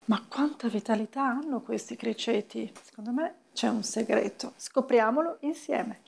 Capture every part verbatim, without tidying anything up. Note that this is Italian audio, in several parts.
Ma quanta vitalità hanno questi criceti? Secondo me c'è un segreto. Scopriamolo insieme.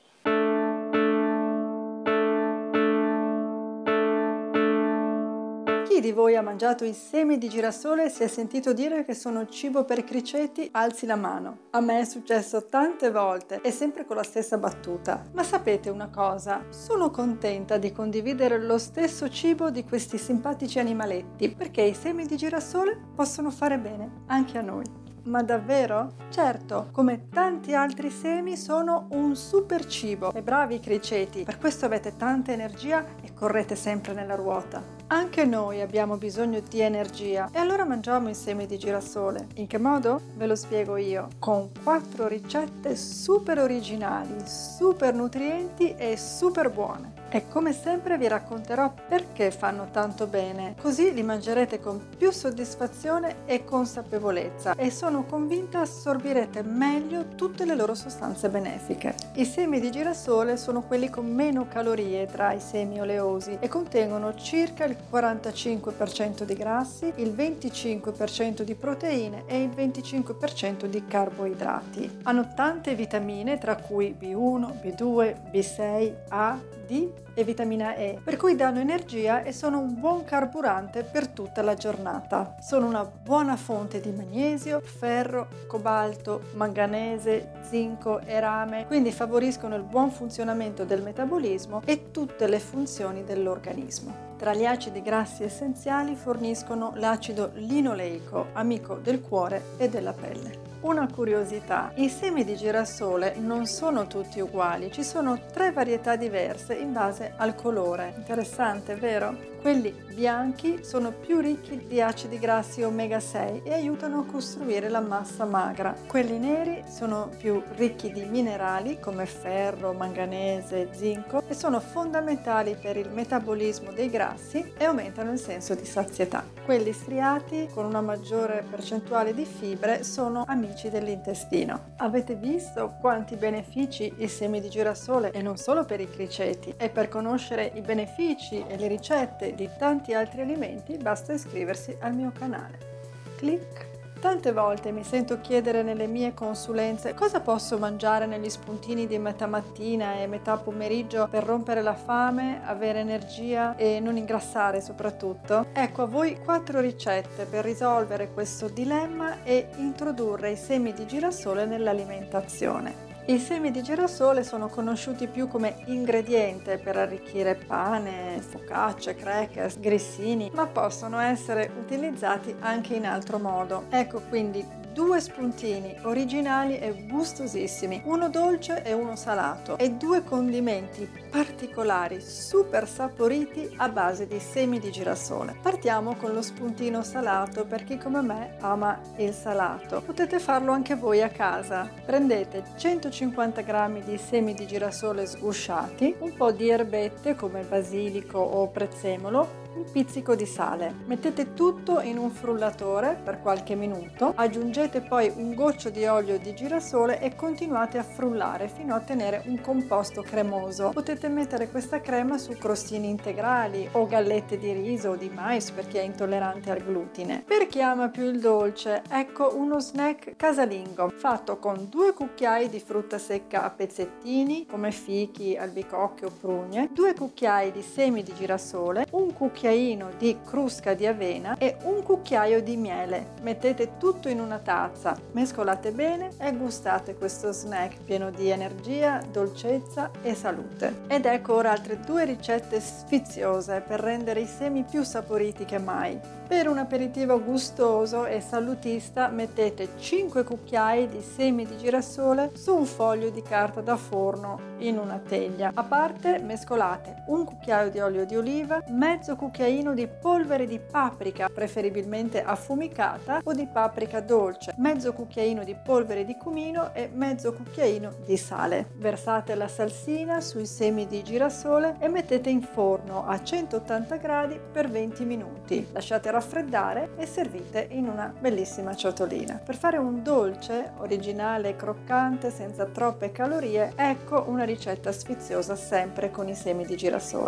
Chi di voi ha mangiato i semi di girasole e si è sentito dire che sono cibo per criceti? Alzi la mano. A me è successo tante volte e sempre con la stessa battuta. Ma sapete una cosa? Sono contenta di condividere lo stesso cibo di questi simpatici animaletti, perché i semi di girasole possono fare bene anche a noi. Ma davvero? Certo, come tanti altri semi sono un super cibo e bravi i criceti, per questo avete tanta energia e correte sempre nella ruota. Anche noi abbiamo bisogno di energia e allora mangiamo i semi di girasole. In che modo? Ve lo spiego io, con quattro ricette super originali, super nutrienti e super buone. E come sempre vi racconterò perché fanno tanto bene, così li mangerete con più soddisfazione e consapevolezza e sono convinta assorbirete meglio tutte le loro sostanze benefiche. I semi di girasole sono quelli con meno calorie tra i semi oleosi e contengono circa il quarantacinque per cento di grassi, il venticinque per cento di proteine e il venticinque per cento di carboidrati. Hanno tante vitamine tra cui B uno, B due, B sei, A, D e vitamina E, per cui danno energia e sono un buon carburante per tutta la giornata. Sono una buona fonte di magnesio, ferro, cobalto, manganese, zinco e rame, quindi favoriscono il buon funzionamento del metabolismo e tutte le funzioni dell'organismo. Tra gli acidi grassi essenziali forniscono l'acido linoleico, amico del cuore e della pelle. Una curiosità, i semi di girasole non sono tutti uguali, ci sono tre varietà diverse in base al colore. Interessante, vero? Quelli bianchi sono più ricchi di acidi grassi omega sei e aiutano a costruire la massa magra. Quelli neri sono più ricchi di minerali come ferro, manganese, zinco e sono fondamentali per il metabolismo dei grassi e aumentano il senso di sazietà. Quelli striati con una maggiore percentuale di fibre sono amici dell'intestino. Avete visto quanti benefici i semi di girasole e non solo per i criceti? E per conoscere i benefici e le ricette di tanti altri alimenti basta iscriversi al mio canale. Clic! Tante volte mi sento chiedere nelle mie consulenze cosa posso mangiare negli spuntini di metà mattina e metà pomeriggio per rompere la fame, avere energia e non ingrassare soprattutto. Ecco a voi quattro ricette per risolvere questo dilemma e introdurre i semi di girasole nell'alimentazione. I semi di girasole sono conosciuti più come ingrediente per arricchire pane, focacce, crackers, grissini, ma possono essere utilizzati anche in altro modo. Ecco quindi due spuntini originali e gustosissimi, uno dolce e uno salato, e due condimenti particolari super saporiti a base di semi di girasole. Partiamo con lo spuntino salato per chi come me ama il salato. Potete farlo anche voi a casa. Prendete centocinquanta grammi di semi di girasole sgusciati, un po' di erbette come basilico o prezzemolo, un pizzico di sale. Mettete tutto in un frullatore per qualche minuto, aggiungete poi un goccio di olio di girasole e continuate a frullare fino a ottenere un composto cremoso. Potete mettere questa crema su crostini integrali o gallette di riso o di mais per chi è intollerante al glutine. Per chi ama più il dolce, ecco uno snack casalingo fatto con due cucchiai di frutta secca a pezzettini come fichi, albicocche o prugne, due cucchiai di semi di girasole, un cucchiaino di crusca di avena e un cucchiaio di miele. Mettete tutto in una tazza, mescolate bene e gustate questo snack pieno di energia, dolcezza e salute. Ed ecco ora altre due ricette sfiziose per rendere i semi più saporiti che mai. Per un aperitivo gustoso e salutista mettete cinque cucchiai di semi di girasole su un foglio di carta da forno in una teglia. A parte mescolate un cucchiaio di olio di oliva, mezzo cucchiaino di polvere di paprika, preferibilmente affumicata, o di paprika dolce, mezzo cucchiaino di polvere di cumino e mezzo cucchiaino di sale. Versate la salsina sui semi di girasole e mettete in forno a centottanta gradi per venti minuti. Lasciate raffreddare e servite in una bellissima ciotolina. Per fare un dolce originale e croccante senza troppe calorie, ecco una ricetta sfiziosa sempre con i semi di girasole.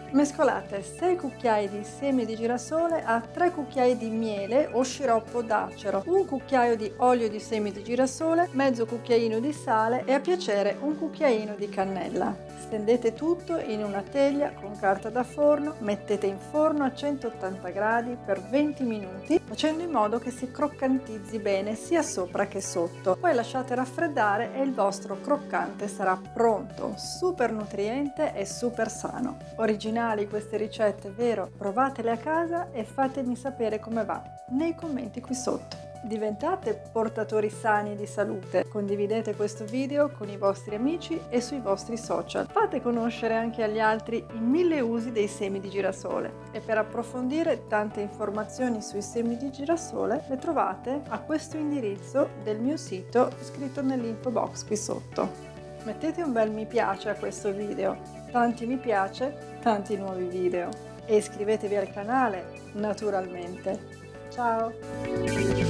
Mescolate sei cucchiai di semi di girasole a tre cucchiai di miele o sciroppo d'acero, un cucchiaio di olio di semi di girasole, mezzo cucchiaino di sale e a piacere un cucchiaino di cannella. Stendete tutto in una teglia con carta da forno, mettete in forno a centottanta gradi per venti minuti, facendo in modo che si croccantizzi bene sia sopra che sotto. Poi lasciate raffreddare e il vostro croccante sarà pronto, super nutriente e super sano. Originali queste ricette, vero? Provatele a casa e fatemi sapere come va nei commenti qui sotto. Diventate portatori sani di salute, condividete questo video con i vostri amici e sui vostri social. Fate conoscere anche agli altri i mille usi dei semi di girasole e per approfondire tante informazioni sui semi di girasole le trovate a questo indirizzo del mio sito scritto nell'info box qui sotto. Mettete un bel mi piace a questo video, tanti mi piace, tanti nuovi video e iscrivetevi al canale naturalmente. Ciao!